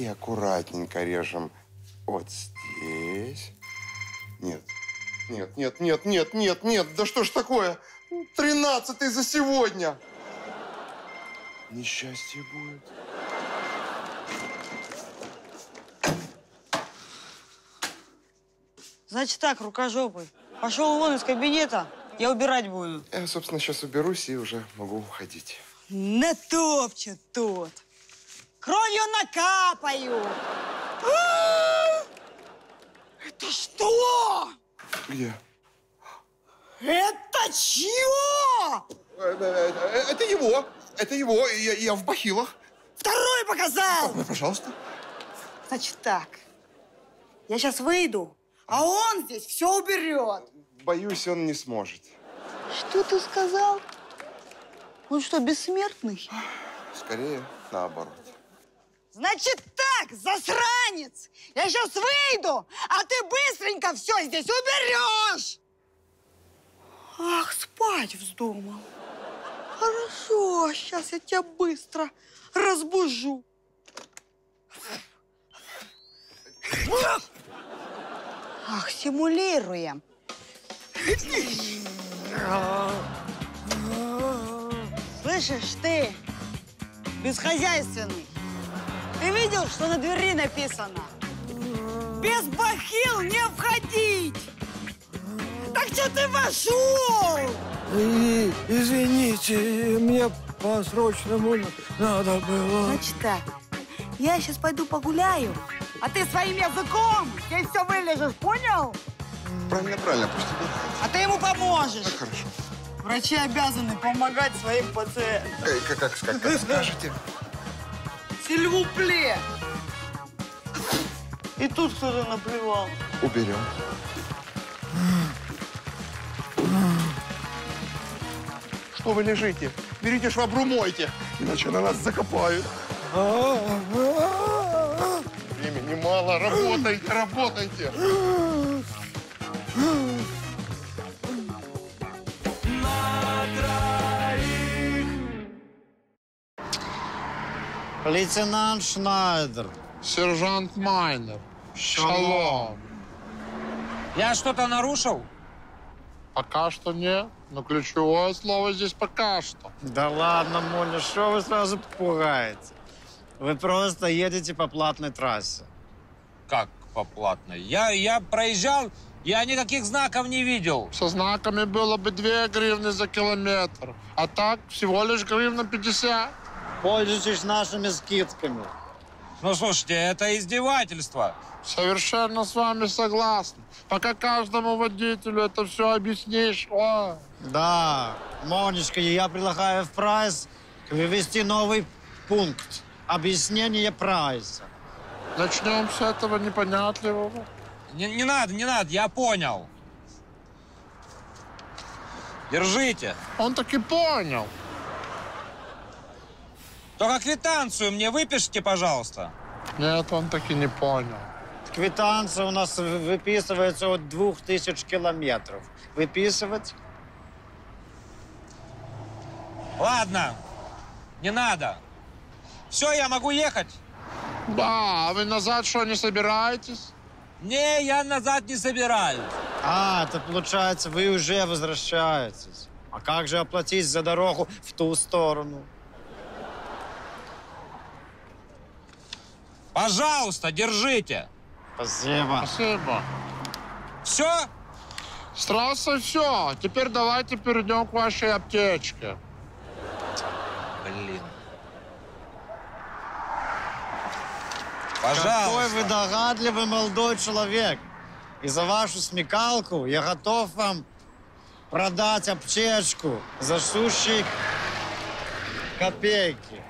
И аккуратненько режем вот здесь. Нет. Нет, нет, нет, нет, нет, нет. Да что ж такое? 13-й за сегодня. Несчастье будет. Значит так, рукожопый. Пошел вон из кабинета, я убирать буду. Я, собственно, сейчас уберусь и уже могу уходить. Натопчет тут. Кровью накапаю. Это что? Где? Это чего? Это его. Это его. Я в бахилах. Второй показал. Пожалуйста. Значит так. Я сейчас выйду, а он здесь все уберет. Боюсь, он не сможет. Что ты сказал? Он что, бессмертный? Скорее, наоборот. Значит так, засранец! Я сейчас выйду, а ты быстренько все здесь уберешь! Ах, спать вздумал. Хорошо, сейчас я тебя быстро разбужу. Ах, симулируем. Слышишь ты, бесхозяйственный? Ты видел, что на двери написано? Без бахил не входить! Так что ты вошел? Извините, мне по-срочному надо было. Значит так, я сейчас пойду погуляю, а ты своим языком здесь все вылежишь, понял? Правильно, правильно, пусть тебе. А ты ему поможешь. Так, хорошо. Врачи обязаны помогать своим пациентам. Как скажете. Сильвупле. И тут кто-то наплевал. Уберем. Что вы лежите? Берите швабру, мойте, иначе на нас закопают. Времени мало, работайте, работайте. Лейтенант Шнайдер. Сержант Майнер. Шалом. Я что-то нарушил? Пока что нет, но ключевое слово здесь пока что. Да ладно, Моня, что вы сразу пугаете? Вы просто едете по платной трассе. Как по платной? Я проезжал, я никаких знаков не видел. Со знаками было бы 2 гривны за километр, а так всего лишь гривна 50. Пользуйтесь нашими скидками. Ну, слушайте, это издевательство. Совершенно с вами согласен. Пока каждому водителю это все объяснишь. Ой. Да, Монечка, я предлагаю в прайс ввести новый пункт. Объяснение прайса. Начнем с этого непонятливого. Не надо, я понял. Держите. Он таки понял. Только квитанцию мне выпишите, пожалуйста. Нет, он таки не понял. Квитанция у нас выписывается от 2000 километров. Выписывать? Ладно, не надо. Все, я могу ехать? Да, а вы назад что, не собираетесь? Не, я назад не собираюсь. А, это получается, вы уже возвращаетесь. А как же оплатить за дорогу в ту сторону? Пожалуйста, держите. Спасибо. Спасибо. Все? С трассой все. Теперь давайте перейдем к вашей аптечке. Блин. Пожалуйста. Какой вы догадливый молодой человек. И за вашу смекалку я готов вам продать аптечку за сущие копейки.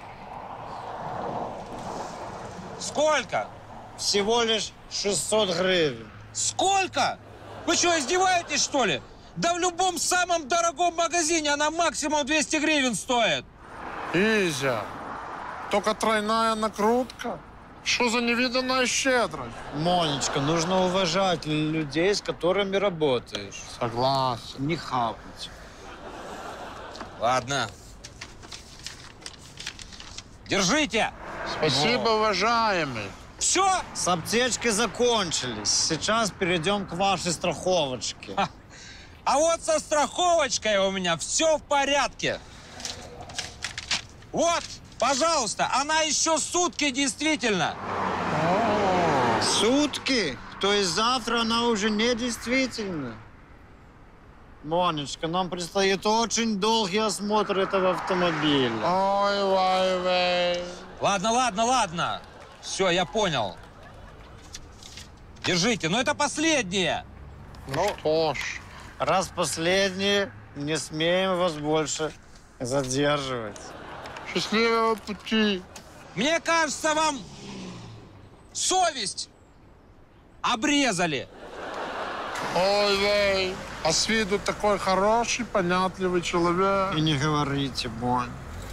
Сколько? Всего лишь 600 гривен. Сколько? Вы что, издеваетесь, что ли? Да в любом самом дорогом магазине она максимум 200 гривен стоит. Изя, только тройная накрутка? Что за невиданная щедрость? Монечка, нужно уважать людей, с которыми работаешь. Согласен. Не хапнуть. Ладно. Держите. Спасибо, уважаемый. Все? С аптечки закончились. Сейчас перейдем к вашей страховочке. А вот со страховочкой у меня все в порядке. Вот, пожалуйста, она еще сутки действительно. Сутки? То есть завтра она уже не действительна? Монечка, нам предстоит очень долгий осмотр этого автомобиля. Ой, вай. Ладно. Все, я понял. Держите, но это последнее. Ну что ж. Раз последний, не смеем вас больше задерживать. Счастливого пути. Мне кажется, вам совесть обрезали. Ой, вей. А с виду такой хороший, понятливый человек. И не говорите, Бонь.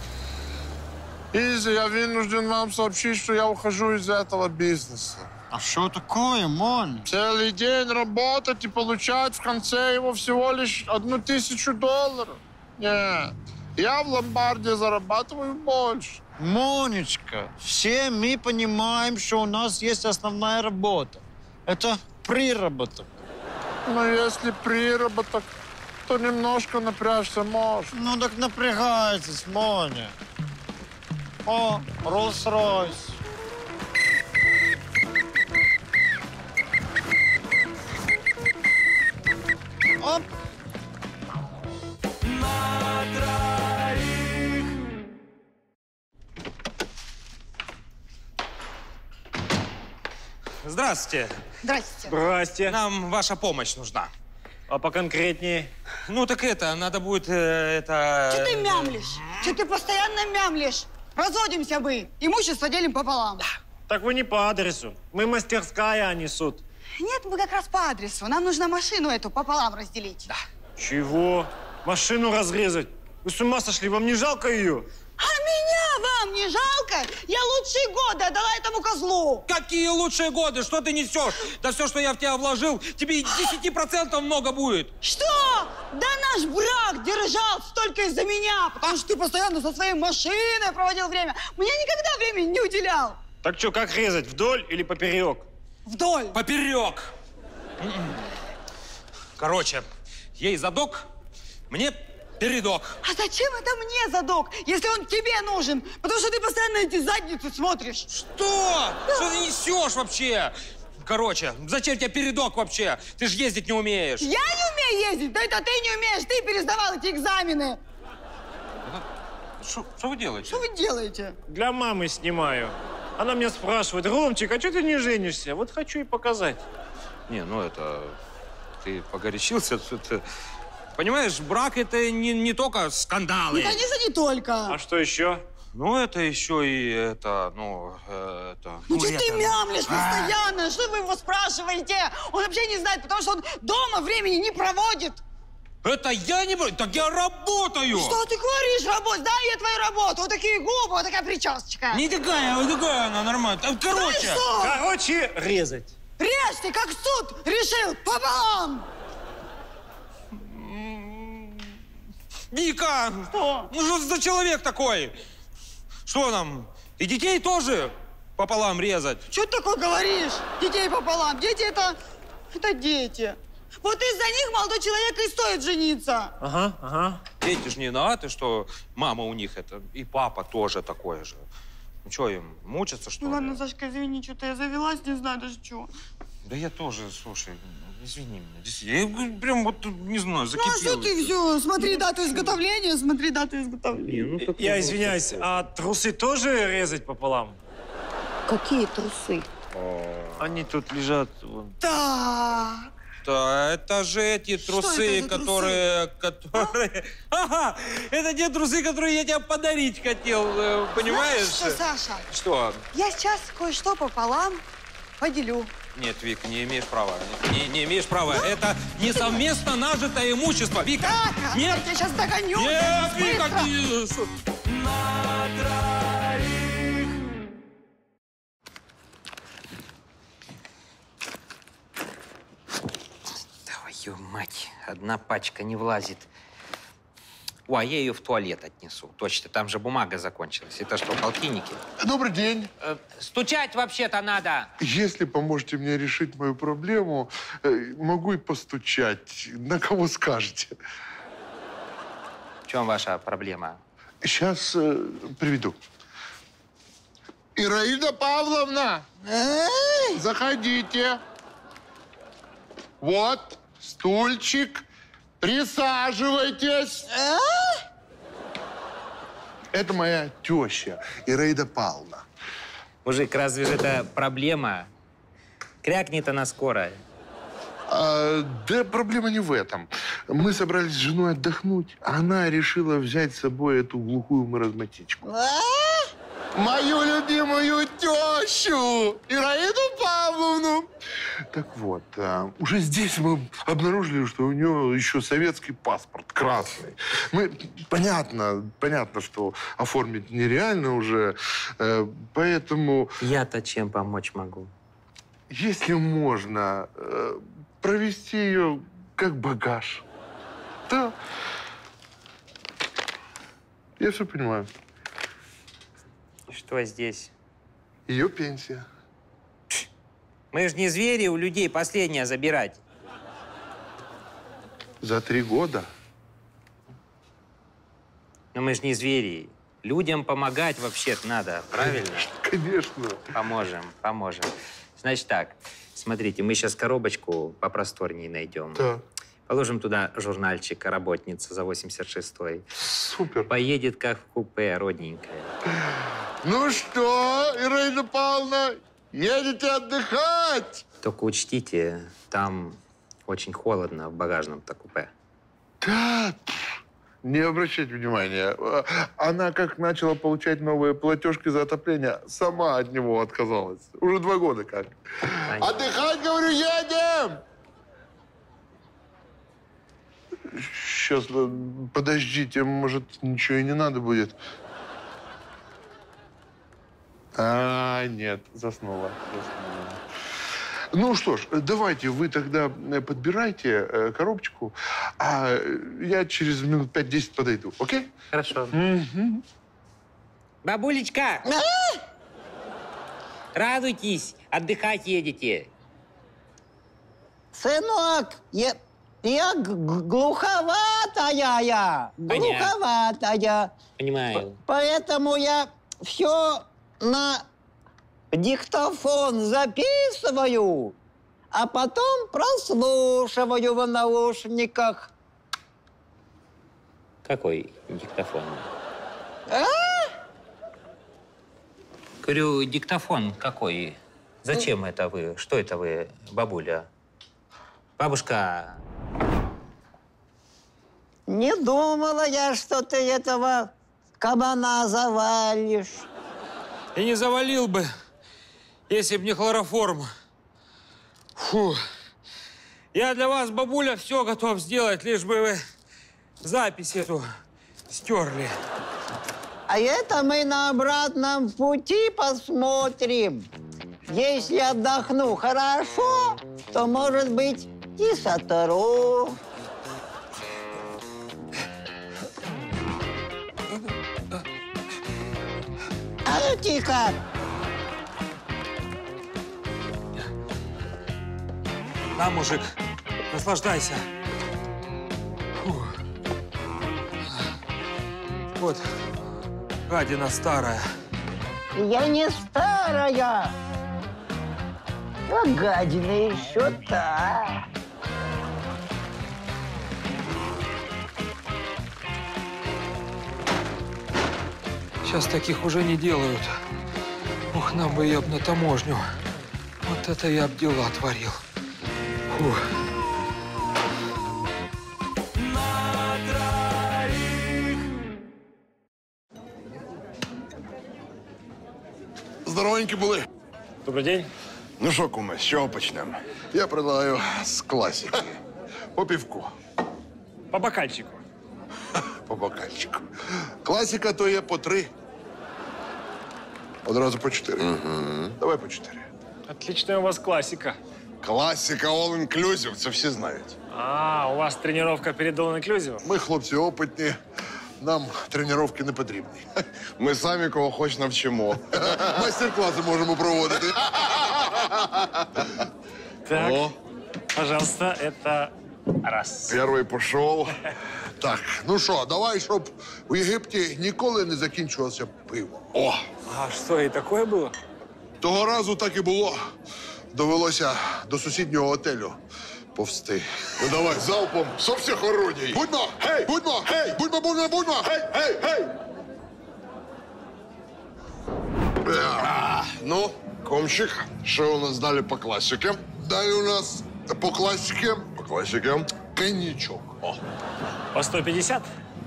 Изи, я вынужден вам сообщить, что я ухожу из этого бизнеса. А что такое, Монь? Целый день работать и получать в конце его всего лишь $1000. Нет, я в ломбарде зарабатываю больше. Монечка, все мы понимаем, что у нас есть основная работа. Это приработок. Но если приработок, то немножко напрячься можно. Ну так напрягайтесь, Моня. О, Роллс-Ройс. Оп. Здравствуйте. Здрасте. Здрасте. Нам ваша помощь нужна. А поконкретнее? Ну так это, надо будет Что ты мямлишь? Что ты постоянно мямлишь? Разводимся мы. Имущество делим пополам. Так вы не по адресу. Мы мастерская, а не суд. Нет, мы как раз по адресу. Нам нужно машину эту пополам разделить. Да. Чего? Машину разрезать? Вы с ума сошли? Вам не жалко ее? А меня вам не жалко? Я лучшие годы отдала этому козлу. Какие лучшие годы? Что ты несешь? Да все, что я в тебя вложил, тебе и 10% много будет. Что? Да наш брак держался только из-за меня, потому что ты постоянно со своей машиной проводил время. Мне никогда времени не уделял. Так что, как резать? Вдоль или поперек? Вдоль. Поперек. Короче, ей задок, мне передок. А зачем это мне задок, если он тебе нужен? Потому что ты постоянно эти задницы смотришь. Что? Что ты несешь вообще? Короче, зачем тебе передок вообще? Ты же ездить не умеешь. Я не умею ездить? Да это ты не умеешь, ты пересдавал эти экзамены. Что вы делаете? Что вы делаете? Для мамы снимаю. Она меня спрашивает: Ромчик, а что ты не женишься? Вот хочу и показать. Не, ну это... Ты погорячился тут. Понимаешь, брак это не только скандалы. Ну, конечно, не только. А что еще? Ну, это еще и это, Ну, что ты мямлишь постоянно? Что вы его спрашиваете? Он вообще не знает, потому что он дома времени не проводит. Это я не... Так я работаю! Что ты говоришь, работа? Да, я твою работу. Вот такие губы, вот такая прическа. Не такая, вот такая она нормально. Короче... Ну и что? Короче, резать. Режь ты, как суд решил, пополам. Вика! Что? Ну что за человек такой? Что нам, и детей тоже пополам резать? Что ты такое говоришь? Детей пополам. Дети это дети. Вот из-за них молодой человек и стоит жениться. Ага. Дети же не виноваты, что мама у них это, и папа тоже такой же. Ну что, им мучаться, что Ну ли? ладно, Сашка, извини, что-то я завелась, не знаю даже чего. Да я тоже, слушай, извини меня. Действительно, я прям вот, не знаю, закипел. Ну а что ты все? Смотри дату изготовления, смотри дату изготовления. Я извиняюсь, а трусы тоже резать пополам? Какие трусы? Они тут лежат. Вон. Так. Да, это же эти трусы, это за которые... Ага, это те трусы, которые я тебе подарить хотел, понимаешь? Знаешь что, Саша? Что? Я сейчас кое-что пополам поделю. Нет, Вик, не имеешь права. Не имеешь права. Это не совместно нажитое имущество. Вика! Так, Нет! я тебя сейчас догоню. Нет, Вика! Быстро. Твою мать, одна пачка не влазит. О, а я ее в туалет отнесу. Точно, там же бумага закончилась. Это что, полтинники? Добрый день. Стучать вообще-то надо. Если поможете мне решить мою проблему, могу и постучать. На кого скажете? В чем ваша проблема? Сейчас приведу. Ираида Павловна! Заходите. Вот, стульчик. Присаживайтесь. Это моя теща, Ираида Павловна. Мужик, разве же это проблема? Крякнет она скоро. Да проблема не в этом. Мы собрались с женой отдохнуть, а она решила взять с собой эту глухую маразматичку. Мою любимую тещу, Ираиду Павловну. Так вот, уже здесь мы обнаружили, что у нее еще советский паспорт красный. Понятно, что оформить нереально уже, поэтому... Я-то чем помочь могу? Если можно, провести ее как багаж. Да. Я все понимаю. Что здесь? Ее пенсия. Мы же не звери, у людей последнее забирать. За 3 года. Но мы же не звери. Людям помогать вообще-то надо, правильно? Конечно. Поможем. Значит так, смотрите, мы сейчас коробочку попросторнее найдем. Да. Положим туда журнальчик «Работница» за 86-й. Супер. Поедет как в купе, родненькая. Ну что, Ираида Павловна, едете отдыхать? Только учтите, там очень холодно в багажном-то купе. Да, не обращайте внимания. Она как начала получать новые платежки за отопление, сама от него отказалась. Уже 2 года как. Понятно. Отдыхать, говорю, едем! Сейчас, подождите, может, ничего и не надо будет. Нет, заснула. Ну что ж, давайте вы тогда подбирайте коробочку, а я через минут 5-10 подойду, окей? Хорошо. Бабулечка! Радуйтесь, отдыхать едете. Сынок, я глуховатая. Глуховатая. Понимаю. Поэтому я все на диктофон записываю, а потом прослушиваю в наушниках. Какой диктофон? Говорю, диктофон какой? Зачем это вы? Что это вы, бабуля? Бабушка. Не думала я, что ты этого кабана завалишь. И не завалил бы, если б не хлороформ. Фу. Я для вас, бабуля, все готов сделать, лишь бы вы запись эту стерли. А это мы на обратном пути посмотрим. Если отдохну хорошо, то, может быть, и сотру. А ну тихо! На, мужик, наслаждайся. Фу. Вот, гадина старая. Я не старая. А гадина еще та. Сейчас таких уже не делают. Ух, нам бы ее б на таможню. Вот это я б дела творил. Фух. Здоровенькі були. Добрый день. Ну що, куме, з чого почнемо? Я предлагаю з класики. По півку, По бокальчику. по бокальчику. Класика то є по 3. Одразу по 4. Давай по 4. Отличная у вас классика. Класика all inclusive, це всі знають. А, у вас тренировка перед all inclusive? Ми хлопці опитні. нам тренування не потрібні. Ми самі кого хоч навчимо. Майстер-класи можемо проводити. Так, О, пожалуйста, это раз. перший пішов. Так, ну що, давай, щоб у Єгипті ніколи не закінчувалося пиво. О, А что, и такое было? Того разу так і було. Довелося до сусіднього готелю повсти. ну давай, залпом, щоб всіх орудій. Будьмо! Гей! Будьмо! Гей! Будьмо, будьмо, будьмо! Гей! Гей! Гей! Ну, комчик, що у нас далі по класіки? Далі у нас по класіки По класіки. коньячок. О. По 150?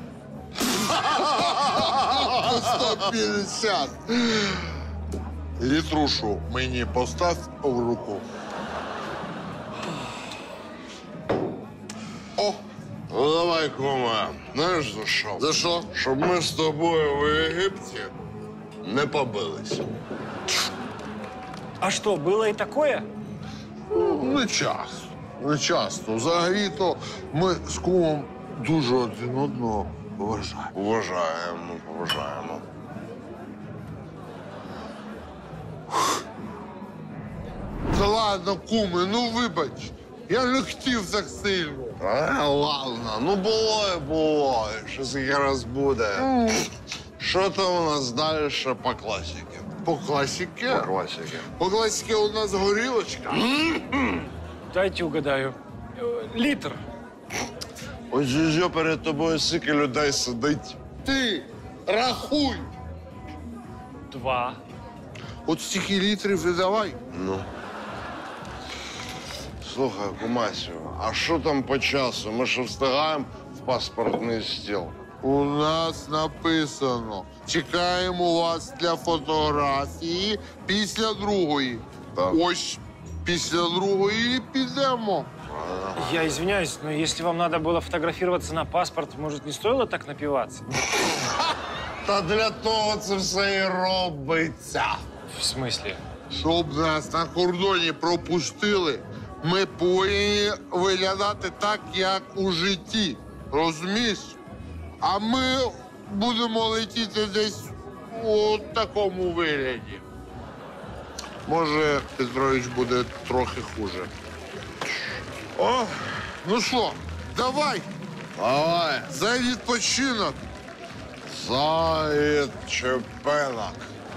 150. Літрушу мені постав в руку. О, Ну давай, кума, знаєш за що? за що? Щоб ми з тобою в Єгипті не побились. А что, было и такое? Не часто. Не часто. Взагалі-то ми з кумом дуже один одного вважаємо. Поважаємо, поважаємо. Та ладно, куме, ну вибач. Я не хотів так сильно. Ладно, ну було і було. Що таке раз буде. Що там у нас далі по класіки? По класіки? По класіки. По класіки у нас горілочка. Дайте угадаю. Литр. Ось же перед тобою скільки людей сидить. Ти рахуй. 2. От стільки літрів і давай. Ну. Слухай, Кумасю, а що там по часу? Ми що встигаємо в паспортний стіл? У нас написано. Чекаємо вас для фотографії після другої. Так. Ось після другої і підемо. Я извиняюсь, но если вам надо было фотографироваться на паспорт, может, не стоило так напиваться? Та для того це все і робиться. В смысле? Щоб нас на кордоні пропустили, ми повинні виглядати так, як у житті. Розумієш? А ми будемо летіти десь у такому вигляді. Може, Петрович буде трохи хуже. О, ну що, давай, Давай, за відпочинок. Заяць Чепенок.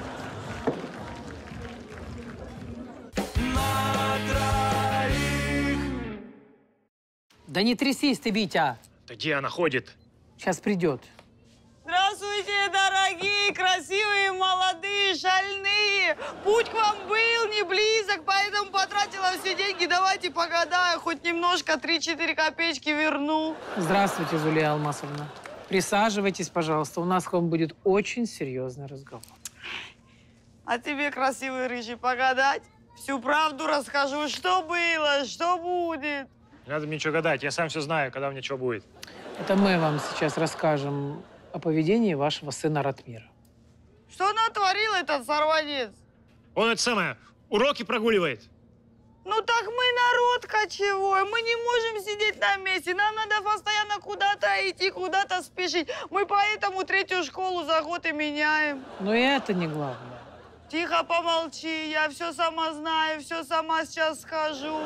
Да не трясись ты, Витя. Да где она ходит? Сейчас придет. Здравствуйте, дорогие, красивые, молодые, шальные. Путь к вам был не близок, поэтому потратила все деньги. Давайте погадаю, хоть немножко, 3-4 копеечки верну. Здравствуйте, Зулия Алмасовна. Присаживайтесь, пожалуйста. У нас к вам будет очень серьезный разговор. А тебе, красивый рыжий, погадать? Всю правду расскажу, что было, что будет. Не надо мне ничего гадать, я сам все знаю, когда у меня что будет. Это мы вам сейчас расскажем о поведении вашего сына Ратмира. Что натворил этот сорванец? Он это самое, уроки прогуливает. Ну так мы народ кочевой, мы не можем сидеть на месте, нам надо постоянно куда-то идти, куда-то спешить. Мы поэтому 3-ю школу за год и меняем. Но и это не главное. Тихо, помолчи, я все сама знаю, все сама сейчас скажу.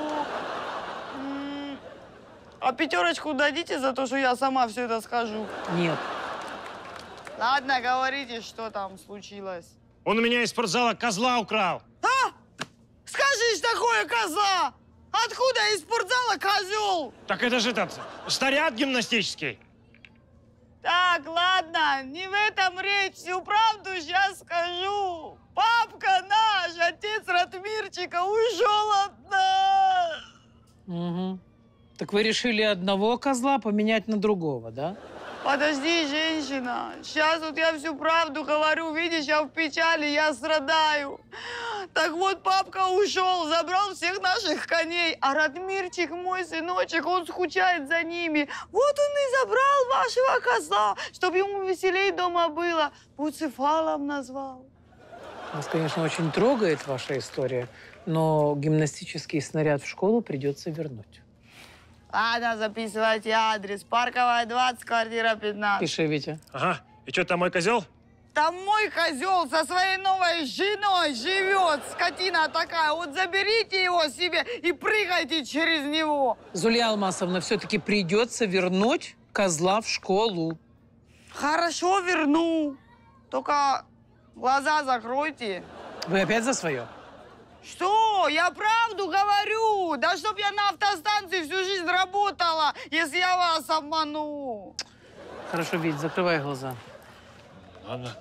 А 5 дадите за то, что я сама все это скажу? Нет. Ладно, говорите, что там случилось. Он у меня из спортзала козла украл. Скажи, такое коза! Откуда из спортзала козел? Так это же этот снаряд гимнастический. Так, ладно, не в этом речь, всю правду сейчас скажу. Папка наш, отец Ратмирчика, ушел от нас. Угу. Так вы решили одного козла поменять на другого, да? Подожди, женщина, сейчас вот я всю правду говорю, видишь, я в печали, я страдаю. Так вот, папка ушел, забрал всех наших коней, а Ратмирчик, мой сыночек, он скучает за ними. Вот он и забрал вашего козла, чтобы ему веселей дома было. Буцефалом назвал. Нас, конечно, очень трогает ваша история, но гимнастический снаряд в школу придется вернуть. Ладно, записывайте адрес. Парковая 20, квартира 15. Пиши, Витя. Ага. И что, там мой козел? Там мой козел со своей новой женой живет, скотина такая. Вот заберите его себе и прыгайте через него. Зулья Алмасовна, все-таки придется вернуть козла в школу. Хорошо, верну. Только глаза закройте. Вы опять за свое? Что? Я правду говорю. Да чтоб я на автостанции всю жизнь работала, если я вас обману. Хорошо, Вить, закрывай глаза. Ладно.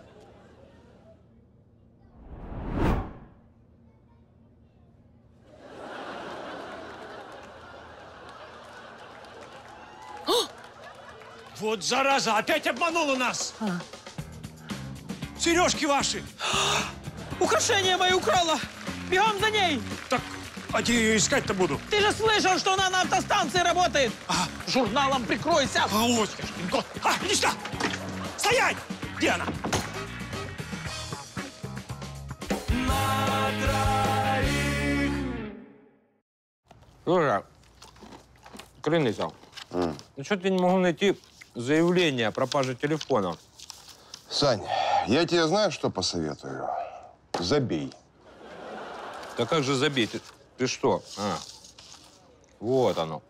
Вот зараза, опять обманула нас! Сережки ваши! Украшение мои украла! Бегом за ней! Так, а где ее искать-то буду? Ты же слышал, что она на автостанции работает! Журналом прикройся! А вот, иди сюда! Стоять! Где она? Слушай, Крыныча, ну что-то не могу найти заявление о пропаже телефона. Сань, я тебе знаю, что посоветую? Забей. Да как же забить? Ты что? Вот оно.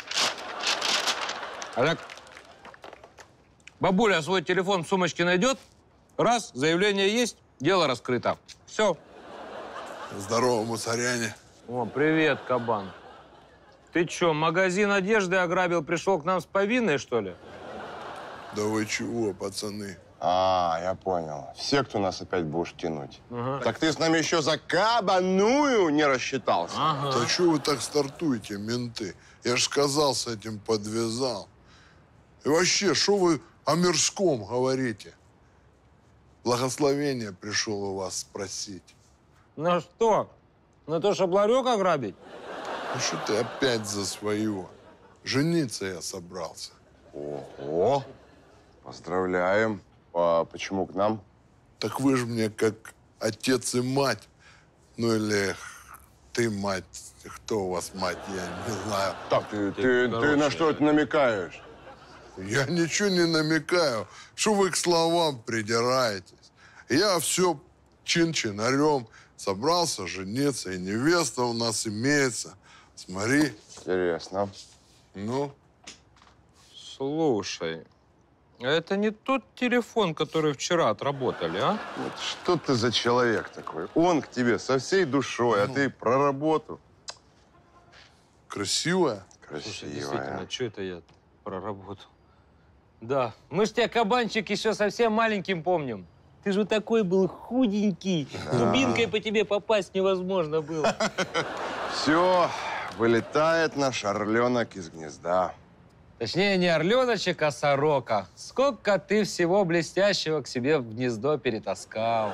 Олег, бабуля свой телефон в сумочке найдет, раз, заявление есть, дело раскрыто. Все. Здорово, мусоряне. О, привет, кабан. Ты что, магазин одежды ограбил, пришел к нам с повинной, что ли? Да вы чего, пацаны? Я понял. В секту нас опять будешь тянуть. Так ты с нами еще за кабаную не рассчитался. Да что вы так стартуете, менты? Я ж сказал, с этим подвязал. И вообще, что вы о мирском говорите? Благословение пришел у вас спросить. На что? На то, чтобы ларек ограбить? Ну что ты опять за своего? Жениться я собрался. Ого! Поздравляем. А почему к нам? Так вы же мне как отец и мать. Ну или ты мать. Кто у вас мать, я не знаю. Так, ты на что это намекаешь? Я ничего не намекаю. Что вы к словам придираетесь? Я все чин-чинарем собрался жениться, и невеста у нас имеется. Смотри. Интересно. Ну? Слушай, а это не тот телефон, который вчера отработали, а? Вот что ты за человек такой? Он к тебе со всей душой, а ты про работу. Красивая? Слушай, действительно, что это я про работу? Да, мы ж тебя, кабанчик, еще совсем маленьким помним. Ты же такой был худенький. Дубинкой по тебе попасть невозможно было. Все, вылетает наш орленок из гнезда. Точнее, не орленочек, а сорока. Сколько ты всего блестящего к себе в гнездо перетаскал.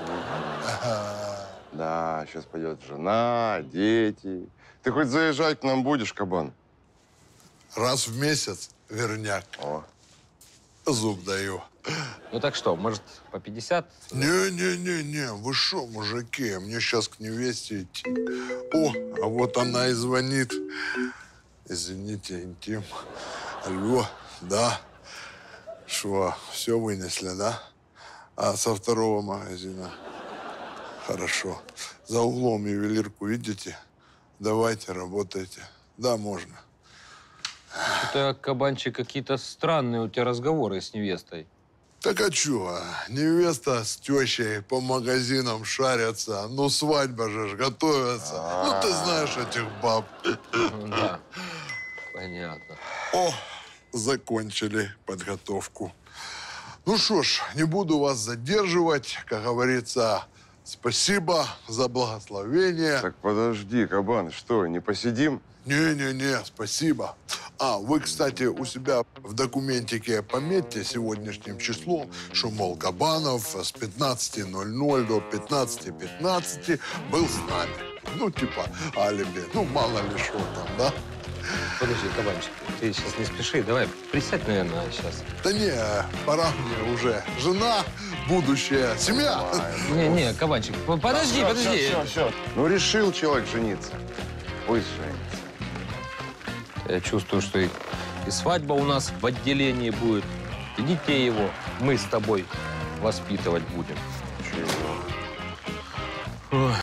Да, сейчас пойдет жена, дети. Ты хоть заезжать к нам будешь, кабан? Раз в месяц верняк. О. Зуб даю. Ну так что, может, по 50? Не-не-не-не, вы шо, мужики, мне сейчас к невесте идти. О, а вот она и звонит. Извините, интим. Алло, да. Шо, все вынесли, да? А со второго магазина? Хорошо. За углом ювелирку видите? Давайте, работайте. Да, можно. Это, кабанчик, какие-то странные у тебя разговоры с невестой. Так а чё? Невеста с тещей по магазинам шарятся. Ну, свадьба же ж готовится. Ну, ты знаешь этих баб. Да, понятно. О, закончили подготовку. Ну что ж, не буду вас задерживать. Как говорится, спасибо за благословение. Так подожди, кабан, что, не посидим? Не-не-не, спасибо. А, вы, кстати, у себя в документике пометьте сегодняшним числом, что, мол, Кабанов с 15:00 до 15:15 был с нами. Ну, типа алиби. Ну, мало ли что там, да? Подожди, кабанчик, ты сейчас не спеши. Давай, присядь, наверное, сейчас. Да не, пора мне уже. Жена, будущая, семья. Не, кабанчик, подожди, подожди. Все. Ну, решил человек жениться. Пусть женится. Я чувствую, что и свадьба у нас в отделении будет, и детей его мы с тобой воспитывать будем. Чего? Ой.